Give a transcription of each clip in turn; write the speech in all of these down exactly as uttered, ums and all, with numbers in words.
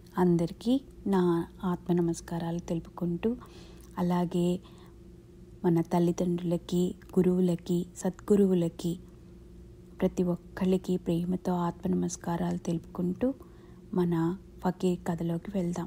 అందరికీ నా ఆత్మ నమస్కారాలు తెలుపుకుంటూ, అలాగే మన తల్లిదండ్రులకి, గురువులకి, సద్గురువులకి, ప్రతి ఒక్కళ్ళకి ప్రేమతో ఆత్మ నమస్కారాలు తెలుపుకుంటూ మన ఫకీర్ కథలోకి వెళ్దాం.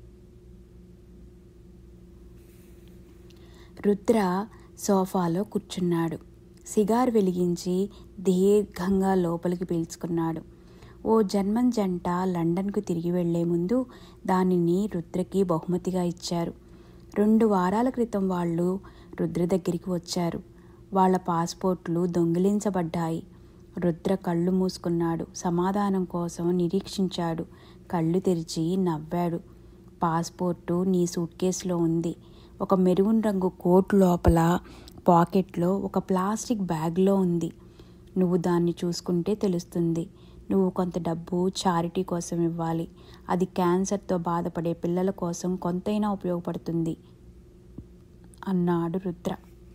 రుద్ర సోఫాలో కూర్చున్నాడు. సిగార్ వెలిగించి దీర్ఘంగా లోపలికి పీల్చుకున్నాడు. ఓ జర్మన్ జంట లండన్కు తిరిగి వెళ్లే ముందు దానిని రుద్రకి బహుమతిగా ఇచ్చారు. రెండు వారాల క్రితం వాళ్ళు రుద్ర దగ్గరికి వచ్చారు. వాళ్ళ పాస్పోర్ట్లు దొంగిలించబడ్డాయి. రుద్ర కళ్ళు మూసుకున్నాడు. సమాధానం కోసం నిరీక్షించాడు. కళ్ళు తెరిచి నవ్వాడు. పాస్పోర్టు నీ సూట్ కేసులో ఉంది. ఒక మెరూన్ రంగు కోట్ లోపల పాకెట్లో ఒక ప్లాస్టిక్ బ్యాగ్లో ఉంది. నువ్వు దాన్ని చూసుకుంటే తెలుస్తుంది. నువ్వు కొంత డబ్బు చారిటీ కోసం ఇవ్వాలి. అది క్యాన్సర్తో బాధపడే పిల్లల కోసం కొంతైనా ఉపయోగపడుతుంది అన్నాడు రుద్ర.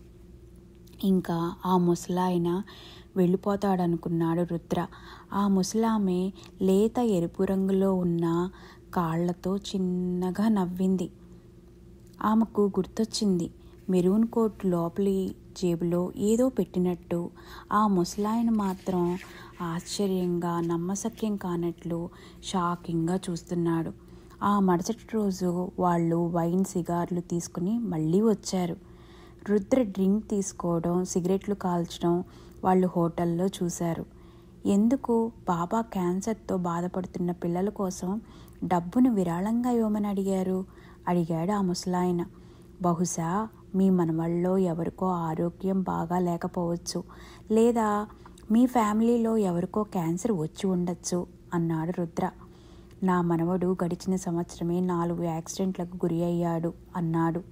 ఇంకా ఆ ముసలాయన వెళ్ళిపోతాడనుకున్నాడు రుద్ర. ఆ ముసలామె లేత ఎరుపు రంగులో ఉన్న కాళ్లతో చిన్నగా నవ్వింది. ఆమెకు గుర్తొచ్చింది. మెరూన్ కోట్ లోపలి జేబులో ఏదో పెట్టినట్టు. ఆ ముసలాయన మాత్రం ఆశ్చర్యంగా, నమ్మశక్యం కానట్లు షాకింగ్గా చూస్తున్నాడు. ఆ మరుసటి రోజు వాళ్ళు వైన్, సిగార్లు తీసుకుని మళ్ళీ వచ్చారు. రుద్ర డ్రింక్ తీసుకోవడం, సిగరెట్లు కాల్చడం వాళ్ళు హోటల్లో చూశారు. ఎందుకు? బాబా క్యాన్సర్తో బాధపడుతున్న పిల్లల కోసం డబ్బును విరాళంగా ఇవ్వమని అడిగారు అడిగాడు ఆ ముసలాయన. బహుశా మీ మనవళ్ళలో ఎవరికో ఆరోగ్యం బాగా లేకపోవచ్చు, లేదా మీ ఫ్యామిలీలో ఎవరికో క్యాన్సర్ వచ్చి ఉండొచ్చు అన్నాడు రుద్ర. నా మనవడు గడిచిన సంవత్సరమే నాలుగు యాక్సిడెంట్లకు గురి అయ్యాడు అన్నాడు.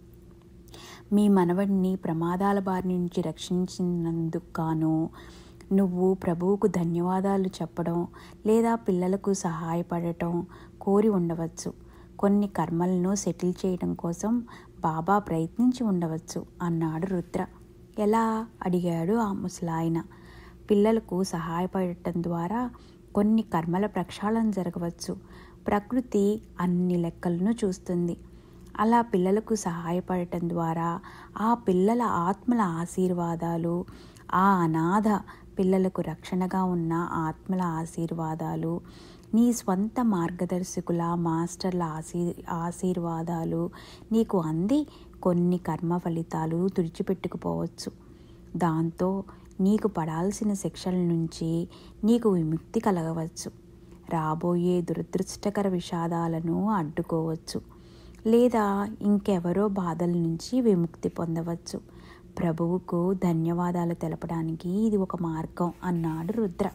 మీ మనవడిని ప్రమాదాల బారి నుంచి రక్షించినందుకు గాను నువ్వు ప్రభువుకు ధన్యవాదాలు చెప్పడం, లేదా పిల్లలకు సహాయపడటం కోరి ఉండవచ్చు. కొన్ని కర్మలను సెటిల్ చేయడం కోసం బాబా ప్రయత్నించి ఉండవచ్చు అన్నాడు రుద్ర. ఎలా? అడిగాడు ఆ ముసలాయన. పిల్లలకు సహాయపడటం ద్వారా కొన్ని కర్మల ప్రక్షాళన జరగవచ్చు. ప్రకృతి అన్ని లెక్కలను చూస్తుంది. అలా పిల్లలకు సహాయపడటం ద్వారా ఆ పిల్లల ఆత్మల ఆశీర్వాదాలు, ఆ అనాథ పిల్లలకు రక్షణగా ఉన్న ఆత్మల ఆశీర్వాదాలు, నీ స్వంత మార్గదర్శకుల, మాస్టర్ల ఆశీ ఆశీర్వాదాలు నీకు అంది కొన్ని కర్మ ఫలితాలు తుడిచిపెట్టుకుపోవచ్చు. దాంతో నీకు పడాల్సిన శిక్షల నుంచి నీకు విముక్తి కలగవచ్చు. రాబోయే దురదృష్టకర విషాదాలను అడ్డుకోవచ్చు, లేదా ఇంకెవరో బాధల నుంచి విముక్తి పొందవచ్చు. ప్రభువుకు ధన్యవాదాలు తెలపడానికి ఇది ఒక మార్గం అన్నాడు రుద్ర.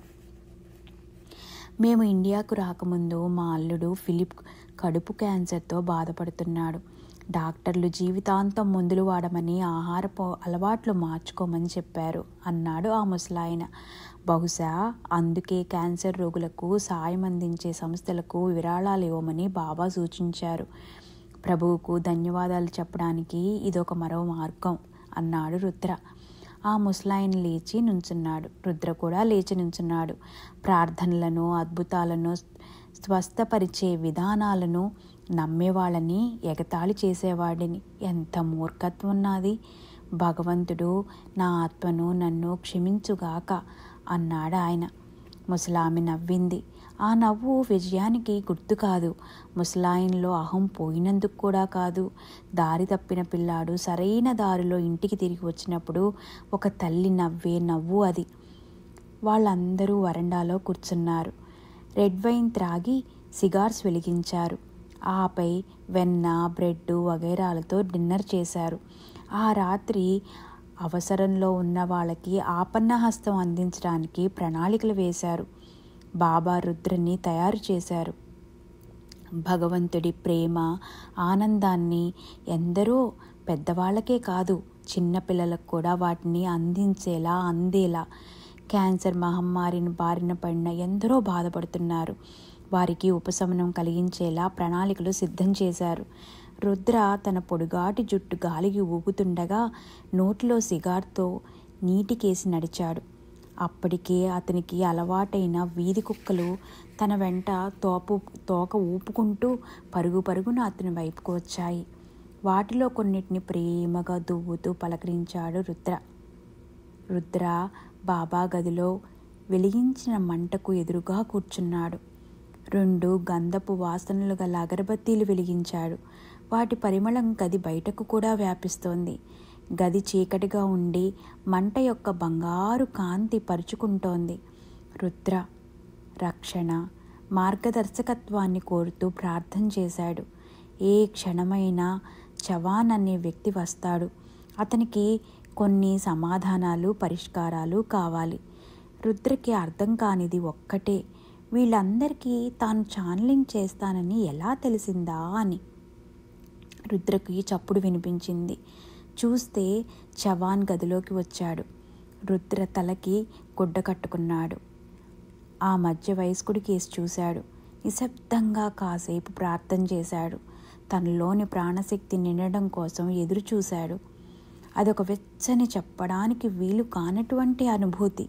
మేము ఇండియాకు రాకముందు మా అల్లుడు ఫిలిప్ కడుపు క్యాన్సర్తో బాధపడుతున్నాడు. డాక్టర్లు జీవితాంతం మందులు వాడమని, ఆహారపు అలవాట్లు మార్చుకోమని చెప్పారు అన్నాడు ఆ ముసలాయన. బహుశా అందుకే క్యాన్సర్ రోగులకు సాయం అందించే సంస్థలకు విరాళాలు ఇవ్వమని బాబా సూచించారు. ప్రభువుకు ధన్యవాదాలు చెప్పడానికి ఇదొక మరో మార్గం అన్నాడు రుద్ర. ఆ ముసలాయన లేచి నుంచున్నాడు. రుద్ర కూడా లేచి నుంచున్నాడు. ప్రార్థనలను, అద్భుతాలను, స్వస్థపరిచే విధానాలను నమ్మేవాళ్ళని ఎగతాళి చేసేవాడిని. ఎంత మూర్ఖత్వం నాది! భగవంతుడు నా ఆత్మను నన్ను క్షమించుగాక అన్నాడు ఆయన. ముసలామె నవ్వింది. ఆ నవ్వు విజయానికి గుర్తు కాదు. ముసలాయన్లో అహం పోయినందుకు కూడా కాదు. దారి తప్పిన పిల్లాడు సరైన దారిలో ఇంటికి తిరిగి వచ్చినప్పుడు ఒక తల్లి నవ్వే నవ్వు అది. వాళ్ళందరూ వరండాలో కూర్చున్నారు. రెడ్ వైన్ త్రాగి సిగార్స్ వెలిగించారు. ఆపై వెన్న, బ్రెడ్ వగైరాలతో డిన్నర్ చేశారు. ఆ రాత్రి అవసరంలో ఉన్న వాళ్ళకి ఆపన్నహస్తం అందించడానికి ప్రణాళికలు వేశారు. బాబా రుద్రని తయారు చేశారు. భగవంతుడి ప్రేమ, ఆనందాన్ని ఎందరో పెద్దవాళ్ళకే కాదు, చిన్నపిల్లలకు కూడా వాటిని అందించేలా, అందేలా. క్యాన్సర్ మహమ్మారిని బారిన పడిన ఎందరో బాధపడుతున్నారు. వారికి ఉపశమనం కలిగించేలా ప్రణాళికలు సిద్ధం చేశారు. రుద్ర తన పొడుగాటి జుట్టు గాలికి ఊగుతుండగా నోటిలో సిగార్తో నీటికేసి నడిచాడు. అప్పటికే అతనికి అలవాటైన వీధి కుక్కలు తన వెంట తోపు తోక ఊపుకుంటూ పరుగు పరుగున అతని వైపుకు వచ్చాయి. వాటిలో కొన్నిటిని ప్రేమగా దువ్వుతూ పలకరించాడు రుద్ర. రుద్ర బాబా గదిలో వెలిగించిన మంటకు ఎదురుగా కూర్చున్నాడు. రెండు గంధపు వాసనలు గల అగరబత్తీలు వెలిగించాడు. వాటి పరిమళం గది బయటకు కూడా వ్యాపిస్తోంది. గది చీకటిగా ఉండి మంట యొక్క బంగారు కాంతి పరుచుకుంటోంది. రుద్ర రక్షణ, మార్గదర్శకత్వాన్ని కోరుతూ ప్రార్థన చేశాడు. ఏ క్షణమైనా చవాన్ అనే వ్యక్తి వస్తాడు. అతనికి కొన్ని సమాధానాలు, పరిష్కారాలు కావాలి. రుద్రకి అర్థం కానిది ఒక్కటే, వీళ్ళందరికీ తాను ఛానలింగ్ చేస్తానని ఎలా తెలిసిందా అని. రుద్రకి చప్పుడు వినిపించింది. చూస్తే చవాన్ గదిలోకి వచ్చాడు. రుద్ర తలకి గుడ్డ కట్టుకున్నాడు. ఆ మధ్య వయస్కుడి కేసు చూశాడు. నిశ్శబ్దంగా కాసేపు ప్రార్థన చేశాడు. తనలోని ప్రాణశక్తి నిండడం కోసం ఎదురు చూశాడు. అదొక వెచ్చని, చెప్పడానికి వీలు కానటువంటి అనుభూతి.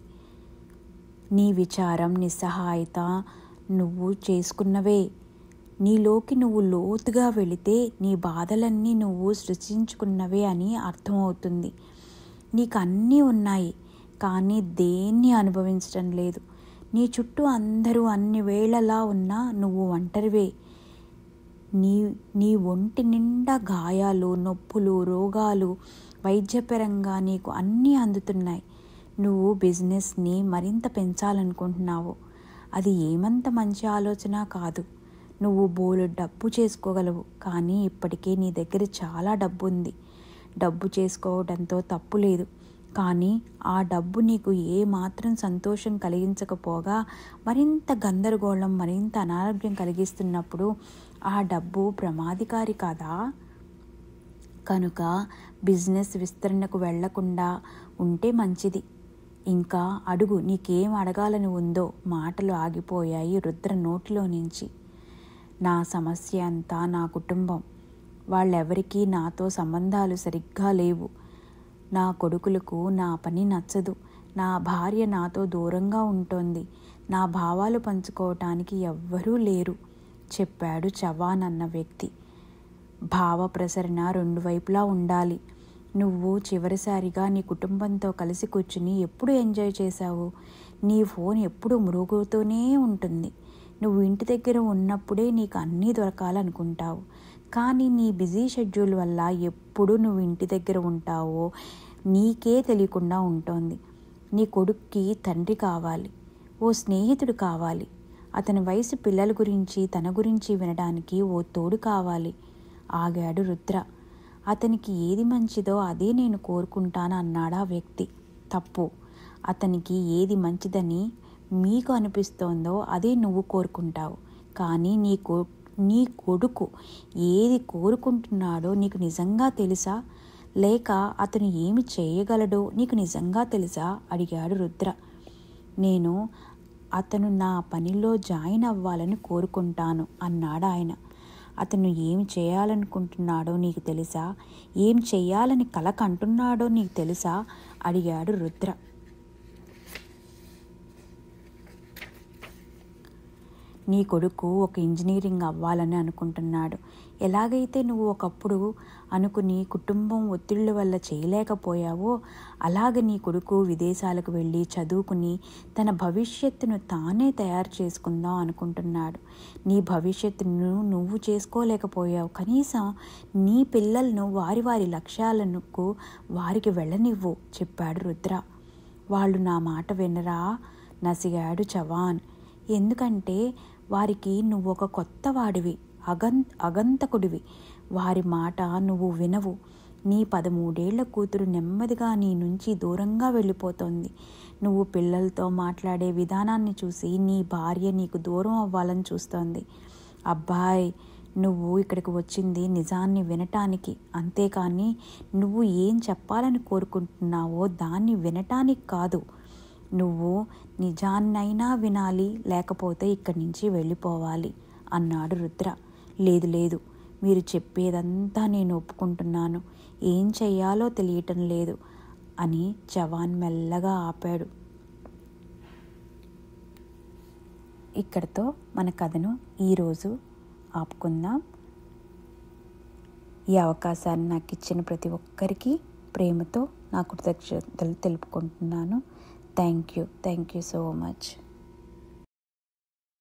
నీ విచారం, నిస్సహాయత నువ్వు చేసుకున్నవే. నీలోకి నువ్వు లోతుగా వెళితే నీ బాధలన్నీ నువ్వు సృష్టించుకున్నవే అని అర్థమవుతుంది. నీకు అన్నీ ఉన్నాయి, కానీ దేన్ని అనుభవించడం లేదు. నీ చుట్టూ అందరూ అన్ని వేళలా ఉన్నా నువ్వు ఒంటరివే. నీ నీ ఒంటి నిండా గాయాలు, నొప్పులు, రోగాలు, వైద్యపరంగా నీకు అన్నీ అందుతున్నాయి. నువ్వు బిజినెస్ని మరింత పెంచాలనుకుంటున్నావు. అది ఏమంత మంచి ఆలోచన కాదు. నువ్వు బోలు డబ్బు చేసుకోగలవు, కానీ ఇప్పటికే నీ దగ్గర చాలా డబ్బు ఉంది. డబ్బు చేసుకోవడంతో తప్పు లేదు, కానీ ఆ డబ్బు నీకు ఏ మాత్రం సంతోషం కలిగించకపోగా మరింత గందరగోళం, మరింత అనారోగ్యం కలిగిస్తున్నప్పుడు ఆ డబ్బు ప్రమాదకారి కాదా? కనుక బిజినెస్ విస్తరణకు వెళ్లకుండా ఉంటే మంచిది. ఇంకా అడుగు, నీకేం అడగాలని ఉందో. మాటలు ఆగిపోయాయి రుద్ర నోటిలో నుంచి. నా సమస్య అంతా నా కుటుంబం. వాళ్ళెవరికీ నాతో సంబంధాలు సరిగ్గా లేవు. నా కొడుకులకు నా పని నచ్చదు. నా భార్య నాతో దూరంగా ఉంటోంది. నా భావాలు పంచుకోవటానికి ఎవ్వరూ లేరు, చెప్పాడు చవాన్ అన్న వ్యక్తి. భావ ప్రసరణ రెండు వైపులా ఉండాలి. నువ్వు చివరిసారిగా నీ కుటుంబంతో కలిసి కూర్చుని ఎప్పుడు ఎంజాయ్ చేశావు? నీ ఫోన్ ఎప్పుడు మృగుతూనే ఉంటుంది. నువ్వు ఇంటి దగ్గర ఉన్నప్పుడే నీకు అన్నీ దొరకాలనుకుంటావు, కానీ నీ బిజీ షెడ్యూల్ వల్ల ఎప్పుడు నువ్వు ఇంటి దగ్గర ఉంటావో నీకే తెలియకుండా ఉంటుంది. నీ కొడుక్కి తండ్రి కావాలి, ఓ స్నేహితుడు కావాలి. అతని వయసు పిల్లల గురించి, తన గురించి వినడానికి ఓ తోడు కావాలి. ఆగాడు రుద్ర. అతనికి ఏది మంచిదో అదే నేను కోరుకుంటాను అన్నాడా వ్యక్తి. తప్పు. అతనికి ఏది మంచిదని మీకు అనిపిస్తోందో అదే నువ్వు కోరుకుంటావు, కానీ నీ కో నీ కొడుకు ఏది కోరుకుంటున్నాడో నీకు నిజంగా తెలుసా? లేక అతను ఏమి చేయగలడో నీకు నిజంగా తెలుసా? అడిగాడు రుద్ర. నేను అతను నా పనిలో జాయిన్ అవ్వాలని కోరుకుంటాను అన్నాడు ఆయన. అతను ఏం చేయాలనుకుంటున్నాడో నీకు తెలుసా? ఏం చేయాలని కల కంటున్నాడో నీకు తెలుసా? అడిగాడు రుద్ర. నీ కొడుకు ఒక ఇంజనీరింగ్ అవ్వాలని అనుకుంటున్నాడు. ఎలాగైతే నువ్వు ఒకప్పుడు అనుకుని కుటుంబం ఒత్తిళ్ల వల్ల చేయలేకపోయావో అలాగ నీ కొడుకు విదేశాలకు వెళ్ళి చదువుకుని తన భవిష్యత్తును తానే తయారు చేసుకుందాం అనుకుంటున్నాడు. నీ భవిష్యత్తును నువ్వు చేసుకోలేకపోయావు. కనీసం నీ పిల్లలను వారి వారి లక్ష్యాలకు వారికి వెళ్ళనివ్వు, చెప్పాడు రుద్ర. వాళ్ళు నా మాట వినరా? నసిగాడు చవాన్. ఎందుకంటే వారికి నువ్వు ఒక కొత్త వాడివి, అగం అగంతకుడివి. వారి మాట నువ్వు వినవు. నీ పదమూడేళ్ల కూతురు నెమ్మదిగా నీ నుంచి దూరంగా వెళ్ళిపోతోంది. నువ్వు పిల్లలతో మాట్లాడే విధానాన్ని చూసి నీ భార్య నీకు దూరం అవ్వాలని చూస్తోంది. అబ్బాయ్, నువ్వు ఇక్కడికి వచ్చింది నిజాన్ని వినటానికి, అంతేకాని నువ్వు ఏం చెప్పాలని కోరుకుంటున్నావో దాన్ని వినటానికి కాదు. నువ్వు నిజాన్నైనా వినాలి, లేకపోతే ఇక్కడి నుంచి వెళ్ళిపోవాలి అన్నాడు రుద్ర. లేదు లేదు, మీరు చెప్పేదంతా నేను ఒప్పుకుంటున్నాను. ఏం చెయ్యాలో తెలియటం లేదు అని చవాన్ మెల్లగా ఆపాడు. ఇక్కడితో మన కథను ఈరోజు ఆపుకుందాం. ఈ అవకాశాన్ని నాకు ఇచ్చిన ప్రతి ఒక్కరికి ప్రేమతో నా కృతజ్ఞతలు తెలుపుకుంటున్నాను. Thank you thank you so much.